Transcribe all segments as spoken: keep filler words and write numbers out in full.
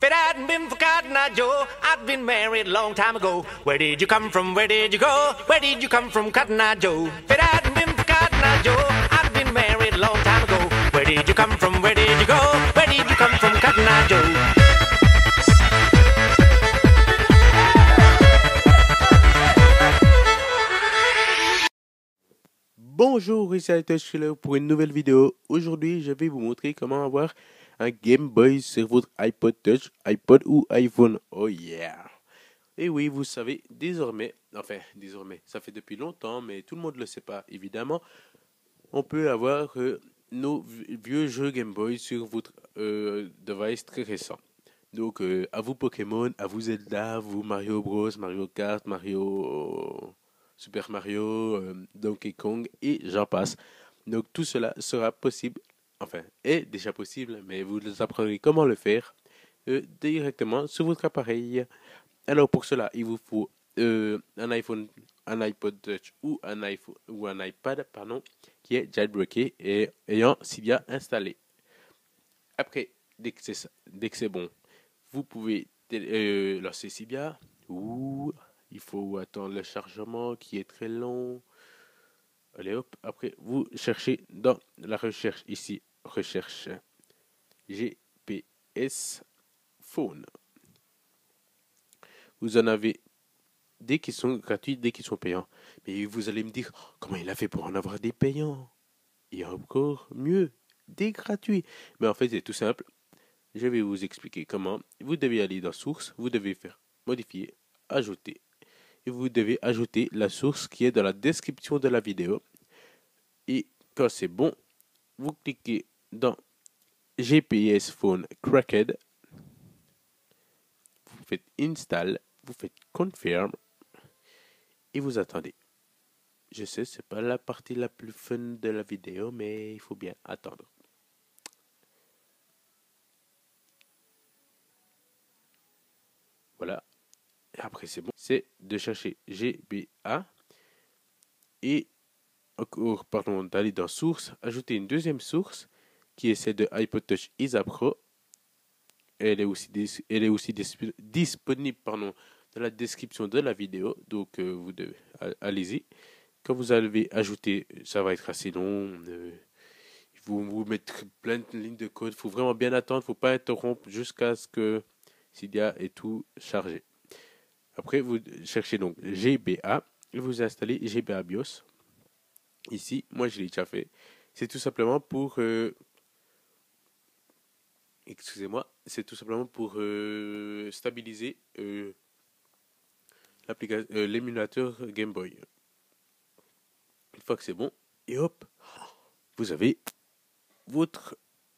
If it hadn't been for Cotton Eye Joe, I'd been married a long time ago. Where did you come from? Where did you go? Where did you come from, Cotton Eye Joe? If it hadn't been for Cotton Eye Joe, I'd been married a long time ago. Where did you come from? Where did you go? Where did you come from, Cotton Eye Joe? Bonjour, ici Altosh pour une nouvelle vidéo. Aujourd'hui, je vais vous montrer comment avoir un Game Boy sur votre iPod Touch, iPod ou iPhone. Oh yeah! Et oui, vous savez, désormais, enfin, désormais, ça fait depuis longtemps, mais tout le monde ne le sait pas, évidemment, on peut avoir euh, nos vieux jeux Game Boy sur votre euh, device très récent. Donc, euh, à vous Pokémon, à vous Zelda, à vous Mario Bros, Mario Kart, Mario... Super Mario, euh, Donkey Kong et j'en passe. Donc tout cela sera possible, enfin est déjà possible, mais vous apprendrez comment le faire euh, directement sur votre appareil. Alors pour cela, il vous faut euh, un iPhone, un iPod Touch ou un iPhone ou un iPad, pardon, qui est jailbreaké et ayant Cydia installé. Après, dès que c'est dès que c'est bon, vous pouvez euh, lancer Cydia ou il faut attendre le chargement qui est très long. Allez hop, après vous cherchez dans la recherche ici, recherche G P S phone. Vous en avez des qui sont gratuits, des qui sont payants. Mais vous allez me dire, comment il a fait pour en avoir des payants? Il y a encore mieux, des gratuits. Mais en fait c'est tout simple. Je vais vous expliquer comment. Vous devez aller dans source, vous devez faire modifier, ajouter. Et vous devez ajouter la source qui est dans la description de la vidéo. Et quand c'est bon, vous cliquez dans G P S Phone Cracked. Vous faites Install, vous faites Confirm et vous attendez. Je sais, c'est pas la partie la plus fun de la vidéo, mais il faut bien attendre. Voilà. Et après, c'est bon. C'est de chercher G B A et encore, pardon, d'aller dans source, ajouter une deuxième source qui est celle de iPod Touch Isa Pro. Elle est aussi, elle est aussi disponible pardon, dans la description de la vidéo. Donc, euh, vous devez, allez-y. Quand vous avez ajouté, ça va être assez long. Euh, vous vous mettre plein de lignes de code. Il faut vraiment bien attendre. Il ne faut pas interrompre jusqu'à ce que Cydia ait tout chargé. Après, vous cherchez donc G B A et vous installez G B A BIOS. Ici, moi je l'ai déjà fait. C'est tout simplement pour... Euh, excusez-moi. C'est tout simplement pour euh, stabiliser euh, euh, l'émulateur Game Boy. Une fois que c'est bon, et hop, vous avez votre...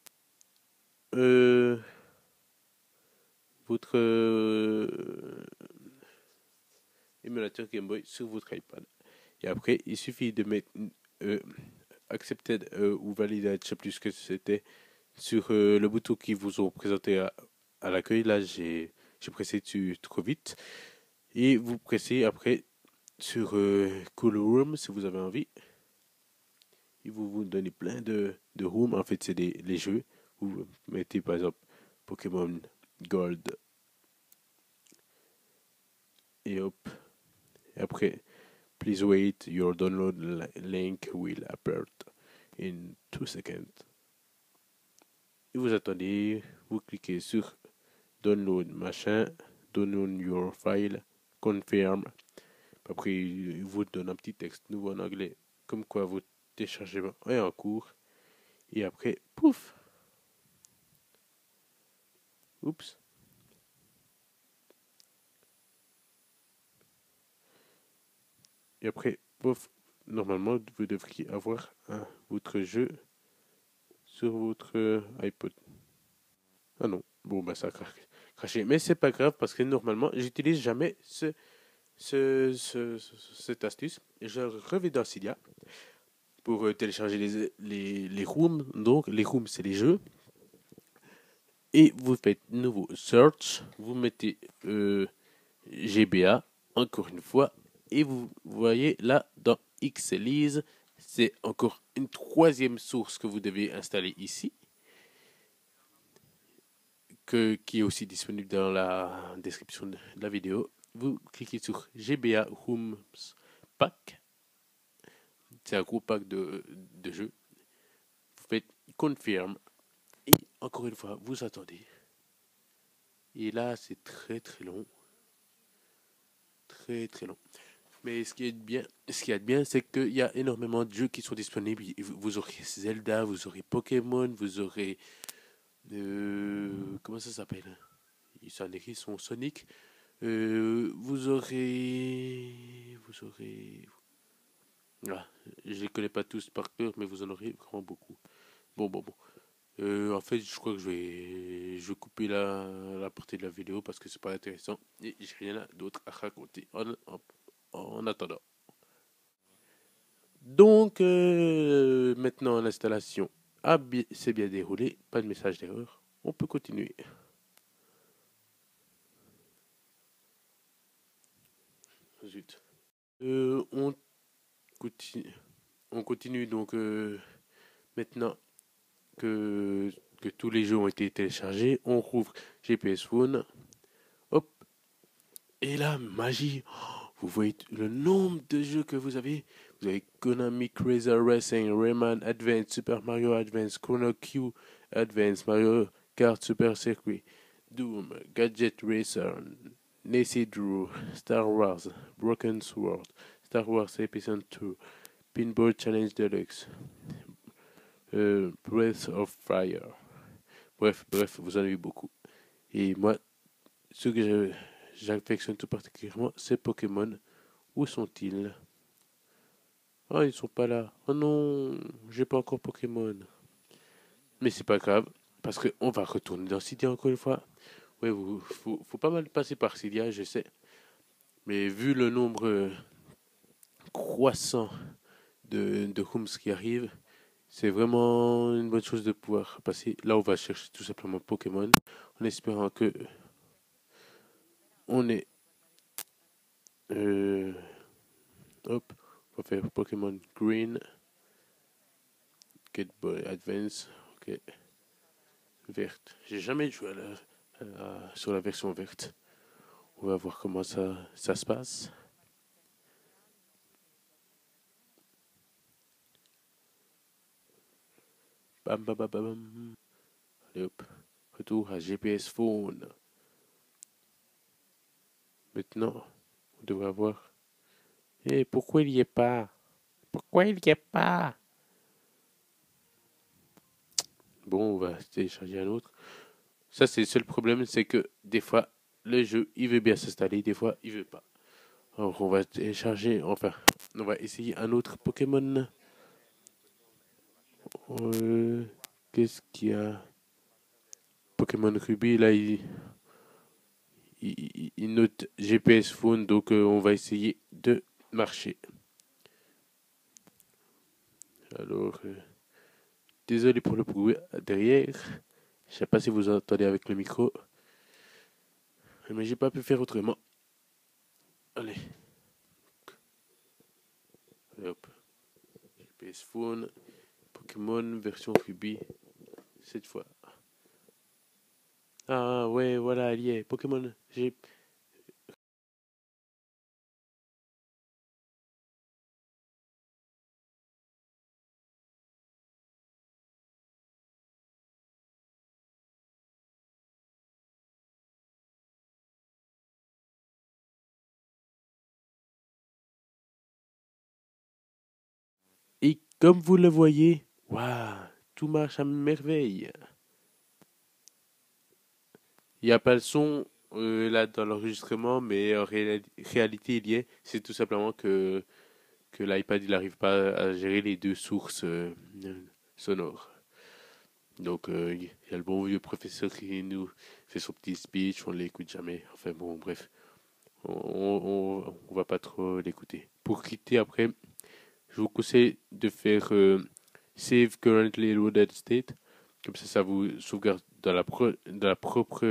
Euh, votre... Euh, émulateur Game Boy sur votre iPad. Et après, il suffit de mettre euh, Accepted euh, ou Validate, je ne sais plus ce que c'était, sur euh, le bouton qui vous ont présenté à, à l'accueil. Là, j'ai pressé dessus trop vite. Et vous pressez après sur euh, Cool Room si vous avez envie. Et vous vous donnez plein de, de rooms. En fait, c'est les jeux. Vous mettez par exemple Pokémon Gold. Et hop. Et après, please wait, your download link will appear in two seconds. Et vous attendez, vous cliquez sur download machin, download your file, confirm. Après, il vous donne un petit texte nouveau en anglais, comme quoi votre téléchargement est en cours. Et après, pouf! Oups! Et après, pouf, normalement, vous devriez avoir hein, votre jeu sur votre euh, iPod. Ah non, bon, bah ça a craché. Mais c'est pas grave parce que normalement, j'utilise jamais ce, ce, ce, ce, cette astuce. Et je reviens dans Cydia pour euh, télécharger les, les, les rooms. Donc, les rooms, c'est les jeux. Et vous faites nouveau search. Vous mettez euh, G B A, encore une fois. Et vous voyez là, dans Xelise, c'est encore une troisième source que vous devez installer ici. que, qui est aussi disponible dans la description de la vidéo. Vous cliquez sur G B A Rooms Pack. C'est un gros pack de, de jeux. Vous faites Confirm. Et encore une fois, vous attendez. Et là, c'est très très long. Très très long. Mais ce qui est bien, ce qui est bien, c'est qu'il y a énormément de jeux qui sont disponibles. Vous aurez Zelda, vous aurez Pokémon, vous aurez... Euh, comment ça s'appelle? Ils sont écrits, sont Sonic. Euh, vous aurez... Vous aurez... Ah, je les connais pas tous par cœur, mais vous en aurez vraiment beaucoup. Bon, bon, bon. Euh, en fait, je crois que je vais, je vais couper la, la partie de la vidéo parce que c'est pas intéressant et j'ai rien d'autre à raconter en, en, en attendant. Donc, euh, maintenant l'installation s'est bien déroulée, pas de message d'erreur. On peut continuer. Zut. Euh, on continue. On continue donc euh, maintenant que, que tous les jeux ont été téléchargés. On rouvre G P S Phone. Hop. Et là, magie. Vous voyez le nombre de jeux que vous avez. Vous avez Konami Crazy Racing, Rayman Advance, Super Mario Advance, Chrono Q Advance, Mario Kart Super Circuit, Doom, Gadget Racer, Nancy Drew, Star Wars, Broken Sword, Star Wars Episode deux, Pinball Challenge Deluxe, euh, Breath of Fire. Bref, bref, vous en avez beaucoup. Et moi, ce que j'affectionne tout particulièrement, c'est Pokémon. Où sont-ils? Oh, ils sont pas là. Oh non, j'ai pas encore Pokémon. Mais c'est pas grave, parce qu'on va retourner dans Cydia encore une fois. Ouais, vous, faut, faut pas mal passer par Cydia, je sais. Mais vu le nombre euh, croissant de, de rooms qui arrivent, c'est vraiment une bonne chose de pouvoir passer. Là, on va chercher tout simplement Pokémon, en espérant que on est... Euh, hop, on va faire Pokémon Green, Get Boy Advance, ok. Verte. J'ai jamais joué à la, à la, sur la version verte. On va voir comment ça, ça se passe. Bam, bam, bam, bam. Allez hop. Retour à G P S Phone. Maintenant, on devrait avoir... Eh, hey, pourquoi il n'y est pas? Pourquoi il n'y est pas? Bon, on va télécharger un autre. Ça, c'est le seul problème, c'est que des fois, le jeu, il veut bien s'installer, des fois, il veut pas. Alors, on va télécharger, enfin, on va essayer un autre Pokémon. Euh, Qu'est-ce qu'il y a? Pokémon Ruby, là, il, il, il note G P S Phone, donc euh, on va essayer de marcher. Alors, euh, désolé pour le bruit derrière. Je sais pas si vous entendez avec le micro. Mais j'ai pas pu faire autrement. Allez. Allez hop. G P S Phone. Pokémon version Ruby. Cette fois. Ah ouais, voilà, elle y est. Pokémon. J'ai... Et comme vous le voyez, waouh, tout marche à merveille. Il n'y a pas le son euh, là dans l'enregistrement, mais en ré réalité il y est. C'est tout simplement que, que l'iPad il n'arrive pas à gérer les deux sources euh, sonores. Donc euh, il y a le bon vieux professeur qui nous fait son petit speech, on ne l'écoute jamais. Enfin bon, bref, on, on, on va pas trop l'écouter. Pour quitter après, je vous conseille de faire euh, Save Currently Loaded State. Comme ça, ça vous sauvegarde dans la, pro dans la propre...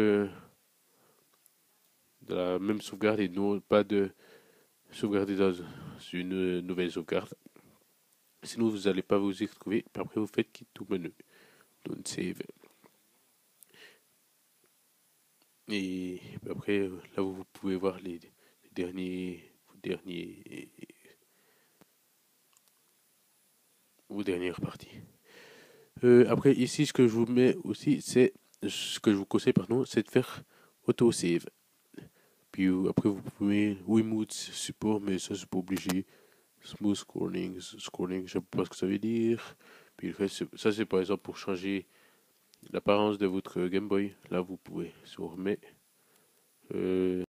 de la même sauvegarde et non pas de sauvegarder dans une nouvelle sauvegarde. Sinon, vous n'allez pas vous y retrouver. Puis après, vous faites quitte tout menu. Don't save. Et après, là, vous pouvez voir les, les derniers, vos derniers, vos dernières parties. Euh, après, ici, ce que je vous mets aussi, c'est ce que je vous conseille, pardon, c'est de faire autosave. Puis euh, après, vous pouvez Wiimote support, mais ça, c'est pas obligé. Smooth scrolling, scrolling, je sais pas ce que ça veut dire. Puis ça, c'est par exemple pour changer l'apparence de votre Game Boy. Là, vous pouvez, si on remet, euh,